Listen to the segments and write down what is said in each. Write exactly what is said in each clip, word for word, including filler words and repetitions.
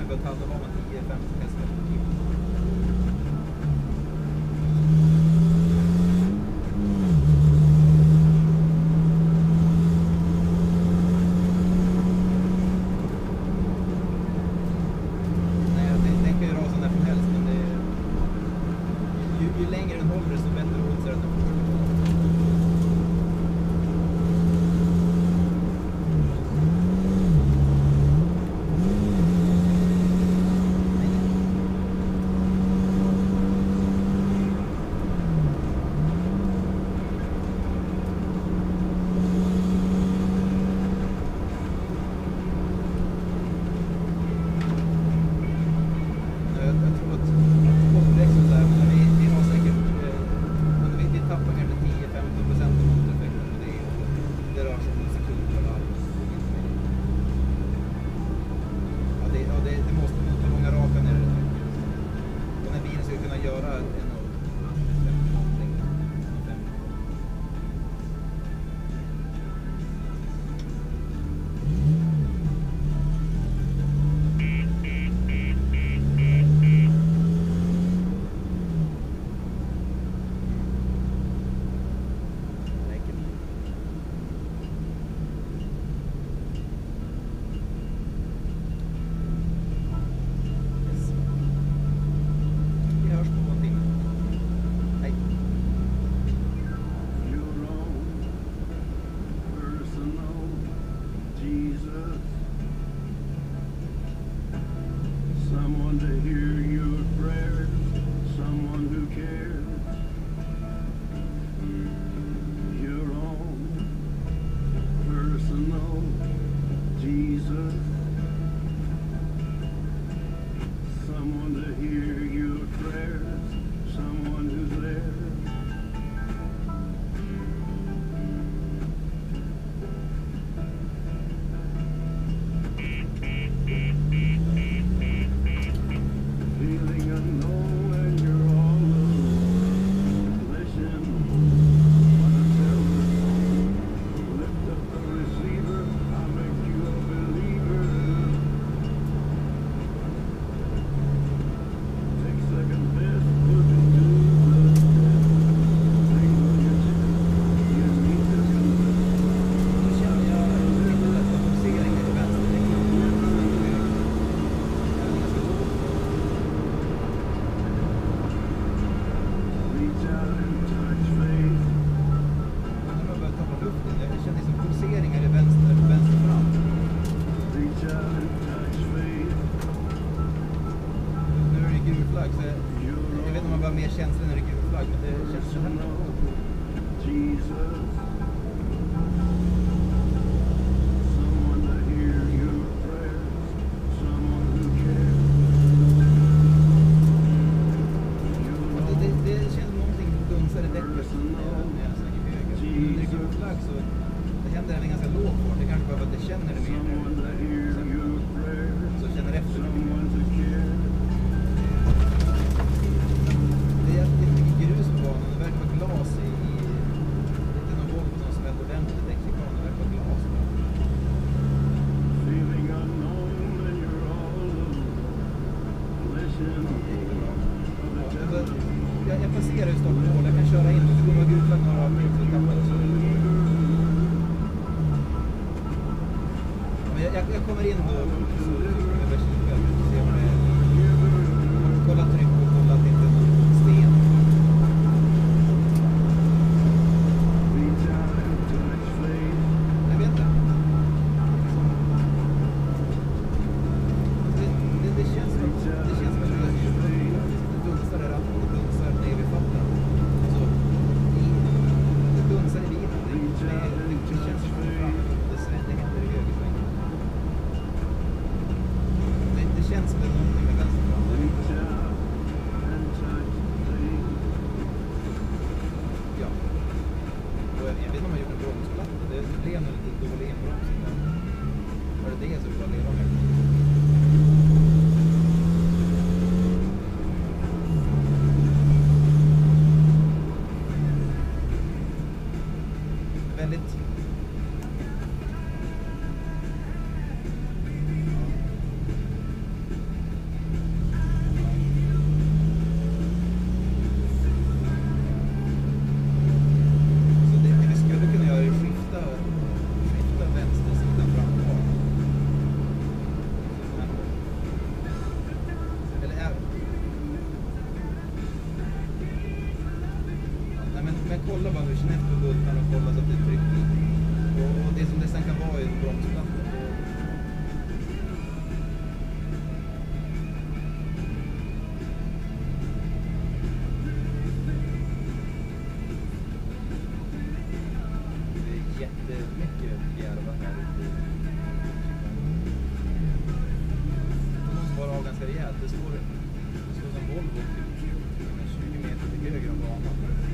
börjar talla var man tio femton hästar. Ju längre den håller så bättre odds är den att Det känns som att det händer i höger sväng. kolla bara hur snett på bultarna och kolla så att det är tryck i. Och, och det som det sen kan vara är en bromsplatta. Det är jättemycket järva här ute. Det måste vara av ganska rejält. Det står, det står som Volvo tjugo meter högre än banan.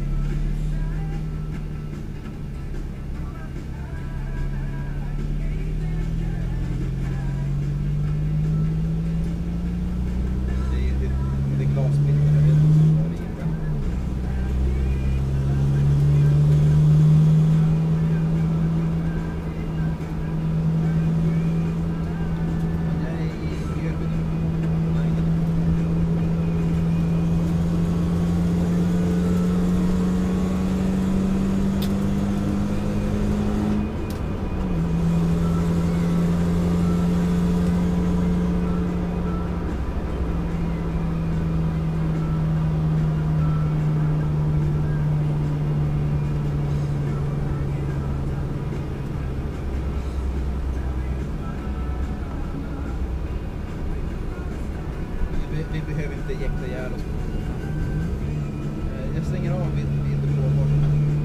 Vi behöver inte jäkta ihjäl oss. Jag stänger av vid, vid blåbart.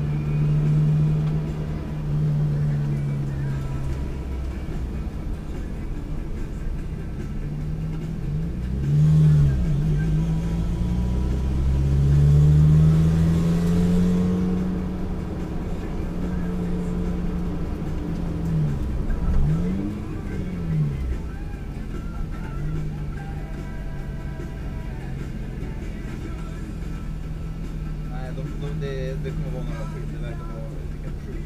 De, de, det, det kommer vara några till. Det verkar vara det kan sjukt.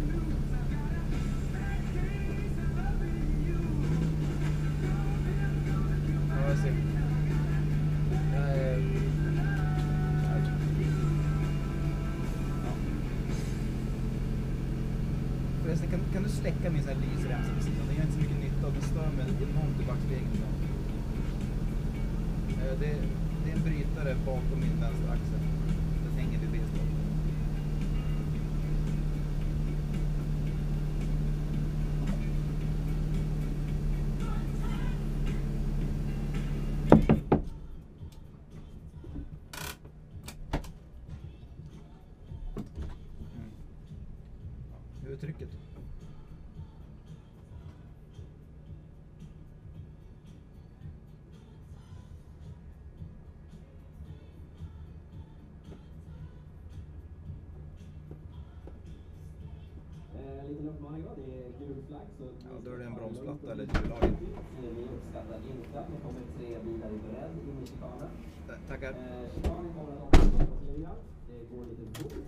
Ja, jag ser. Jag är... Ja. Förresten, kan, kan du släcka min sån här lysremsa på sidan? Det gör inte så mycket nytta och den stör mig enormt i backspegeln. Det, det är en brytare bakom min vänstra axel. Hänger vid bilstopp. Mm. Ja, hur är trycket? En liten uppmaning då, det är gul flagg. Så ja, då är det en bromsplatta eller hjullager. Vi uppskattar inte att det kommer tre bilar i beredd in i chikanen. Tackar. Chikanen kommer att ha passlingar. Det går lite fort.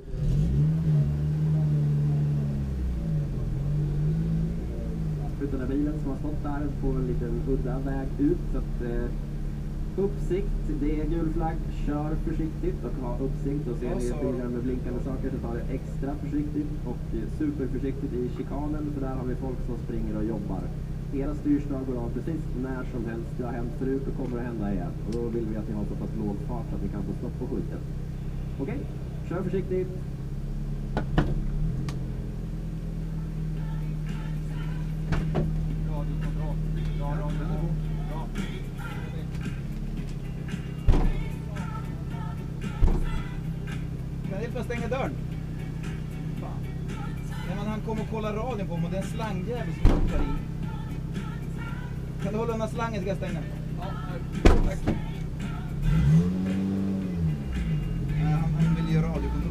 Utan den bilen som har stått där på en liten udda väg ut. Så att, eh, uppsikt, det är gul flagg, kör försiktigt och ha uppsikt och ser ja, ni så... bilar med blinkande saker så tar det extra försiktigt och superförsiktigt i chikanen för där har vi folk som springer och jobbar. Era styrslag går av precis när som helst, det har hänt förut och kommer att hända igen och då vill vi att ni har så pass låg fart så att ni kan få stopp på skiten. Okej, okay. Kör försiktigt. Radiokontroll. Ja, radiokontroll. Ja. Kan jag hjälpa att stänga dörren? Fan. Nej, men han kom och kolla radion på mig och det är en slangjävel som hoppar i. Kan du hålla undan slangen så ska jag stänga? Ja, tack. Nej, han, han vill göra radiokontroll.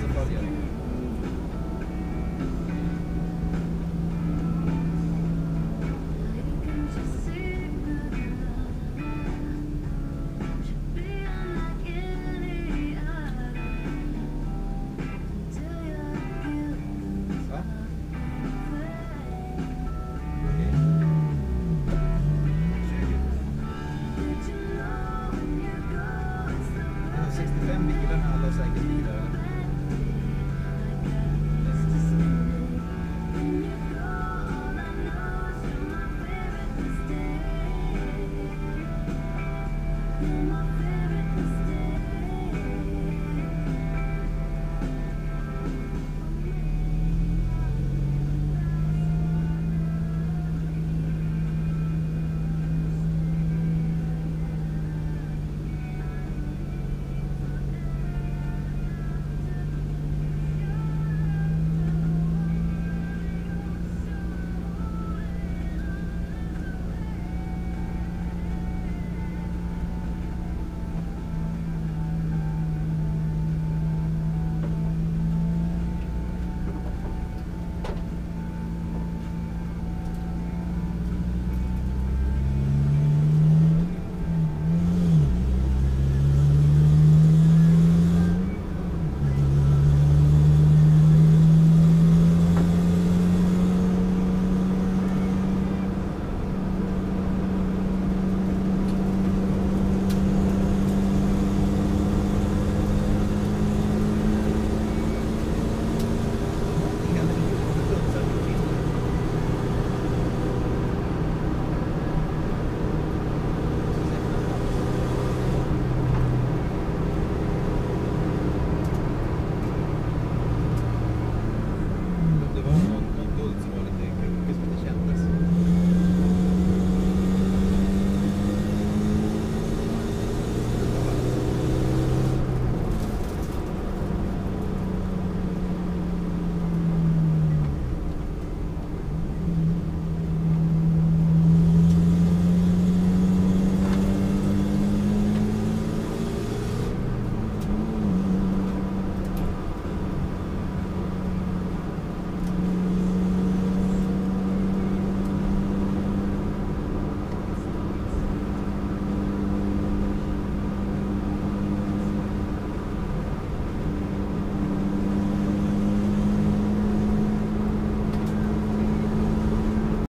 följer.